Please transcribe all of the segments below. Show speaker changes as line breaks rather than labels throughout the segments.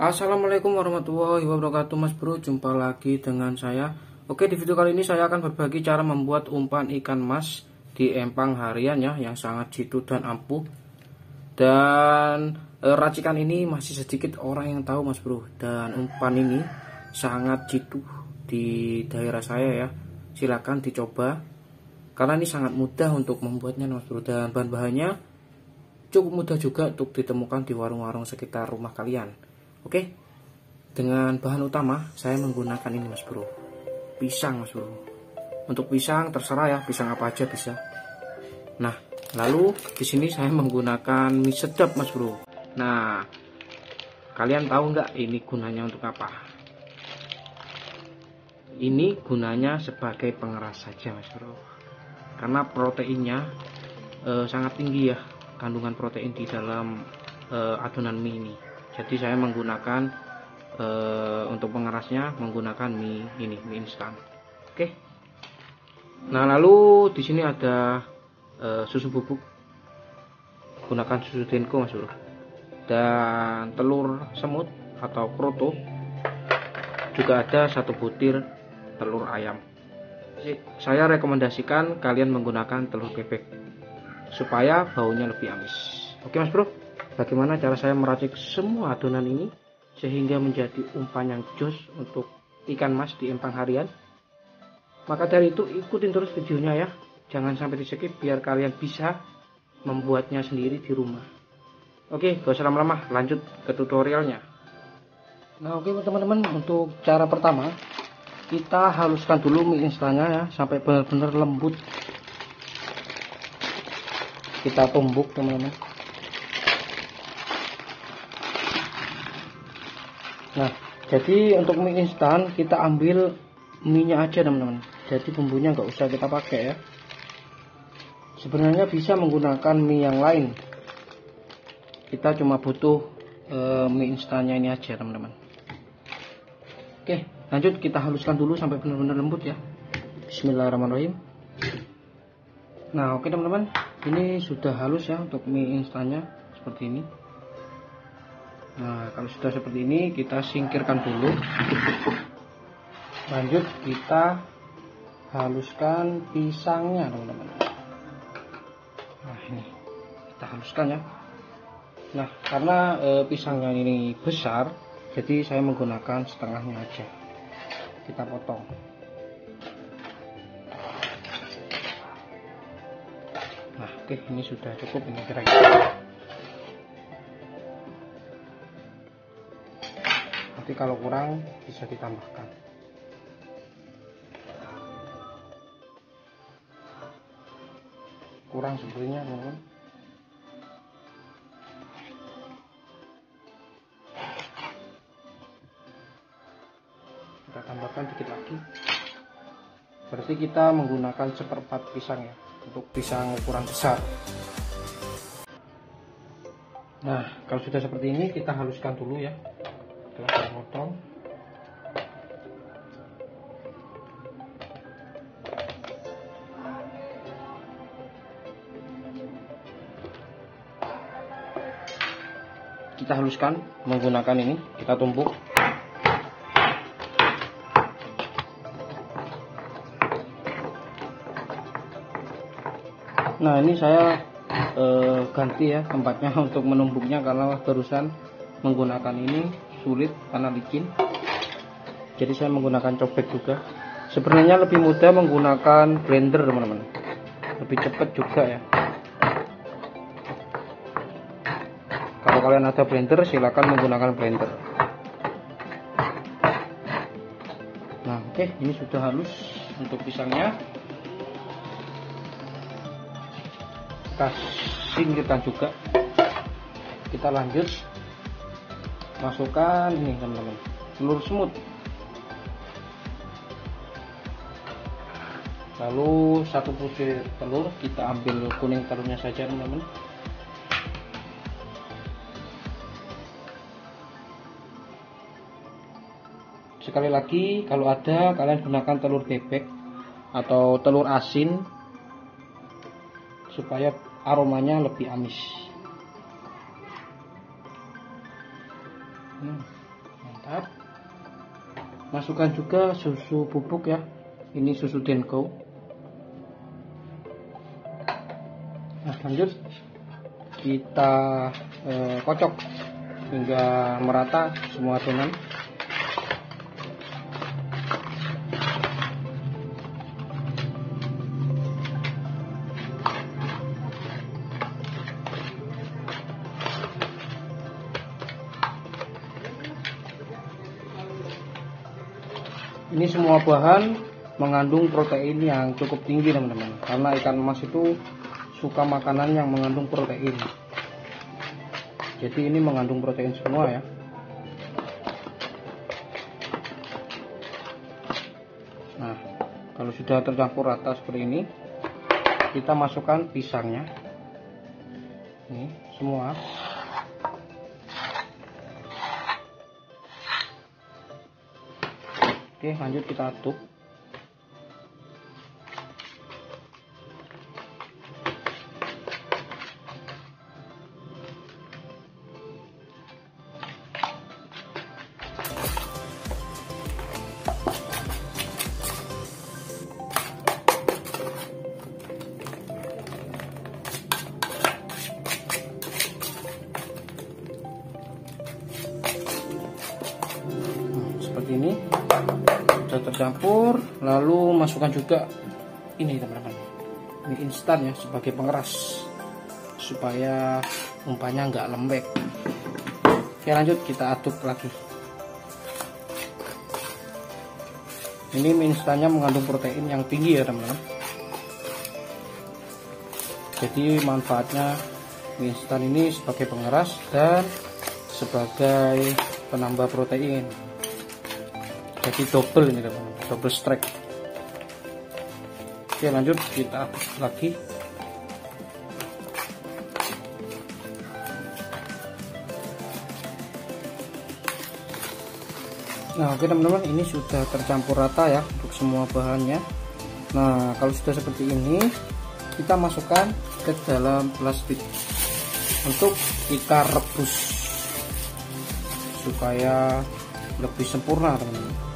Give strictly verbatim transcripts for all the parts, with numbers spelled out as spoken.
Assalamualaikum warahmatullahi wabarakatuh, Mas Bro. Jumpa lagi dengan saya. Oke, di video kali ini saya akan berbagi cara membuat umpan ikan mas di empang harian ya, yang sangat jitu dan ampuh. Dan e, racikan ini masih sedikit orang yang tahu, Mas Bro. Dan umpan ini sangat jitu di daerah saya ya. Silakan dicoba karena ini sangat mudah untuk membuatnya, Mas Bro. Dan bahan-bahannya cukup mudah juga untuk ditemukan di warung-warung sekitar rumah kalian. Oke, dengan bahan utama saya menggunakan ini, Mas Bro, pisang, Mas Bro. Untuk pisang terserah ya, pisang apa aja bisa. Nah, lalu di sini saya menggunakan mie sedap, Mas Bro. Nah, kalian tahu nggak ini gunanya untuk apa? Ini gunanya sebagai pengeras saja, Mas Bro. Karena proteinnya eh, sangat tinggi ya, kandungan protein di dalam eh, adonan mie ini. Jadi saya menggunakan e, untuk pengerasnya menggunakan mie ini, mie instan. Oke. Nah, lalu di sini ada e, susu bubuk. Gunakan susu Denko, Mas Bro. Dan telur semut atau kroto. Juga ada satu butir telur ayam. Saya rekomendasikan kalian menggunakan telur bebek supaya baunya lebih amis. Oke, Mas Bro. Bagaimana cara saya meracik semua adonan ini sehingga menjadi umpan yang jos untuk ikan mas di empang harian? Maka dari itu ikutin terus videonya ya, jangan sampai di skip biar kalian bisa membuatnya sendiri di rumah. Oke, gak usah lama-lama, lanjut ke tutorialnya. Nah, oke teman-teman, untuk cara pertama kita haluskan dulu mie instannya ya sampai benar-benar lembut. Kita tumbuk, teman-teman. Nah, jadi untuk mie instan kita ambil mie-nya aja, teman-teman. Jadi bumbunya nggak usah kita pakai ya. Sebenarnya bisa menggunakan mie yang lain. Kita cuma butuh e, mie instannya ini aja, teman-teman. Oke, lanjut kita haluskan dulu sampai benar-benar lembut ya. Bismillahirrahmanirrahim. Nah, oke teman-teman, ini sudah halus ya untuk mie instannya seperti ini. Nah, kalau sudah seperti ini kita singkirkan dulu. Lanjut kita haluskan pisangnya, teman-teman. Nah, ini kita haluskan ya. Nah, karena e, pisangnya ini besar, jadi saya menggunakan setengahnya aja. Kita potong. Nah, oke, ini sudah cukup ini kira-kira. Nanti kalau kurang bisa ditambahkan. Kurang sebenarnya, teman-teman. Kita tambahkan dikit lagi. Berarti kita menggunakan seperempat pisang ya, untuk pisang ukuran besar. Nah, kalau sudah seperti ini kita haluskan dulu ya. Setelah saya potong, kita haluskan menggunakan ini, kita tumbuk. Nah, ini saya eh, ganti ya tempatnya untuk menumbuknya karena barusan menggunakan ini sulit karena licin. Jadi saya menggunakan cobek juga. Sebenarnya lebih mudah menggunakan blender, teman-teman. Lebih cepat juga ya. Kalau kalian ada blender, silakan menggunakan blender. Nah, oke, ini sudah halus untuk pisangnya. Kita singkirkan juga. Kita lanjut masukkan ini, teman-teman, telur semut. Lalu satu butir telur, kita ambil kuning telurnya saja, teman-teman. Sekali lagi, kalau ada kalian gunakan telur bebek atau telur asin supaya aromanya lebih amis. Hmm. Mantap. Masukkan juga susu bubuk ya, ini susu Denko. Nah, lanjut kita eh, kocok hingga merata semua adonan. Ini semua bahan mengandung protein yang cukup tinggi teman-teman, karena ikan emas itu suka makanan yang mengandung protein. Jadi ini mengandung protein semua ya. Nah, kalau sudah tercampur rata seperti ini, kita masukkan pisangnya. Ini semua. Oke, lanjut kita aduk. Hmm, seperti ini. Sudah tercampur, lalu masukkan juga ini teman-teman, mie instan ya sebagai pengeras supaya umpannya nggak lembek. Oke, lanjut kita aduk lagi. Ini mie instannya mengandung protein yang tinggi ya teman-teman, jadi manfaatnya mie instan ini sebagai pengeras dan sebagai penambah protein. Jadi double ini teman-teman, double strike. Oke, lanjut kita aduk lagi. Nah, oke teman-teman, ini sudah tercampur rata ya untuk semua bahannya. Nah, kalau sudah seperti ini, kita masukkan ke dalam plastik untuk kita rebus supaya lebih sempurna teman-teman.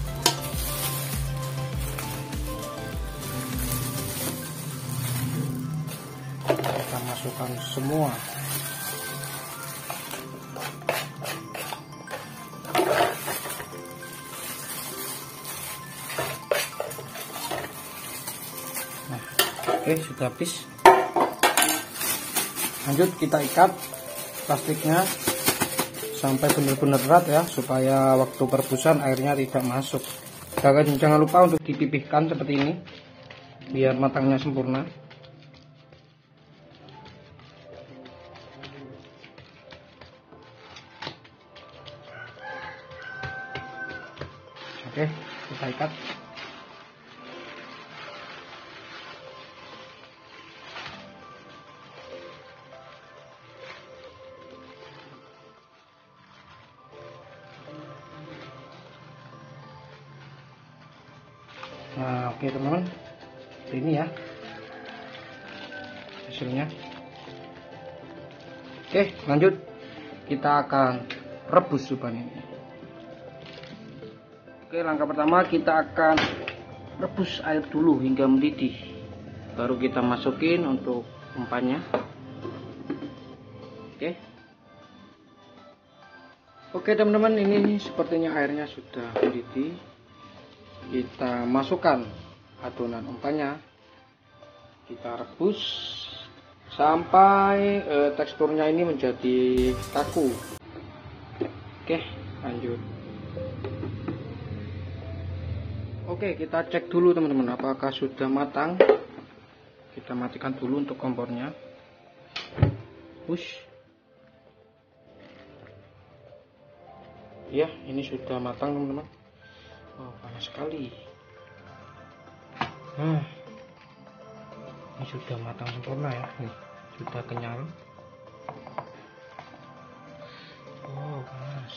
Kita masukkan semua. Nah, oke, sudah habis. Lanjut kita ikat plastiknya sampai benar-benar erat ya, supaya waktu perebusan airnya tidak masuk. Jangan, jangan lupa untuk dipipihkan seperti ini biar matangnya sempurna. Oke, kita ikat. Nah, oke teman-teman, ini ya hasilnya. Oke, lanjut kita akan rebus umpan ini. Oke, langkah pertama kita akan rebus air dulu hingga mendidih, baru kita masukin untuk umpannya. Oke, oke teman-teman, ini sepertinya airnya sudah mendidih. Kita masukkan adonan umpannya, kita rebus sampai eh, teksturnya ini menjadi kaku. Oke, lanjut. Oke, kita cek dulu teman-teman apakah sudah matang. Kita matikan dulu untuk kompornya. Push. Ya, ini sudah matang teman-teman. Oh, panas sekali. Nah, ini sudah matang sempurna ya. Nih, sudah kenyal. Oh, panas.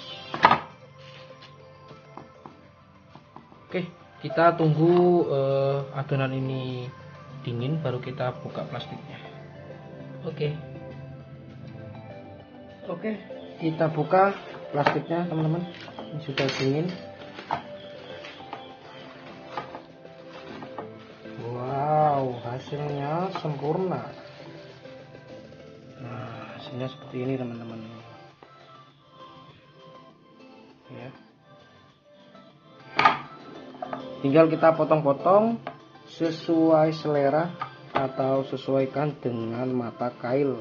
Oke, kita tunggu uh, adonan ini dingin baru kita buka plastiknya. Oke. Oke, kita buka plastiknya teman-teman. ini sudah dingin. Wow, hasilnya sempurna. Nah, hasilnya seperti ini teman-teman. Ya. Tinggal kita potong-potong sesuai selera atau sesuaikan dengan mata kail.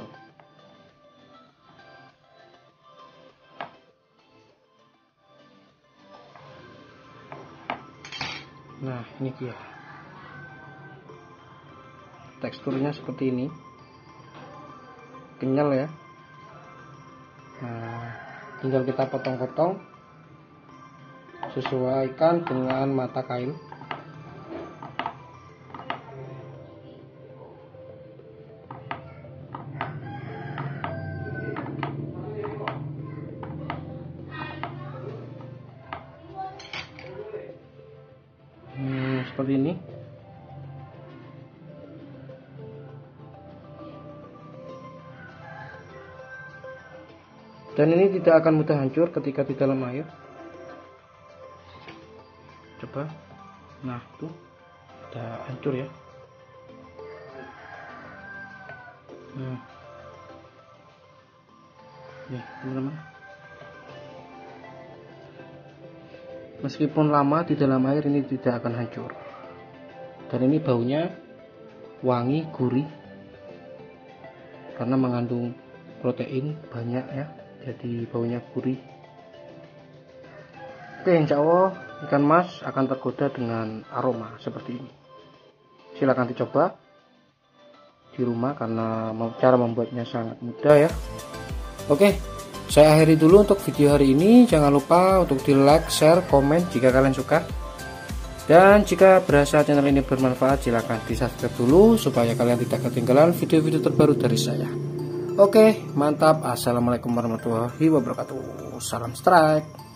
Nah, ini dia. Teksturnya seperti ini. Kenyal ya. Nah, tinggal kita potong-potong sesuaikan dengan mata kail. Hmm, seperti ini. Dan ini tidak akan mudah hancur ketika di dalam air. Coba. Nah, tuh udah hancur ya. Nah. Nih, teman-teman. Meskipun lama di dalam air, ini tidak akan hancur. Dan ini baunya wangi, gurih. Karena mengandung protein banyak ya. Jadi baunya gurih. Oke, insya Allah ikan mas akan tergoda dengan aroma seperti ini. Silahkan dicoba di rumah karena cara membuatnya sangat mudah ya. Oke, saya akhiri dulu untuk video hari ini. Jangan lupa untuk di like, share, komen jika kalian suka. Dan jika berasa channel ini bermanfaat, silahkan di subscribe dulu supaya kalian tidak ketinggalan video-video terbaru dari saya. Oke, mantap. Assalamualaikum warahmatullahi wabarakatuh. Salam strike.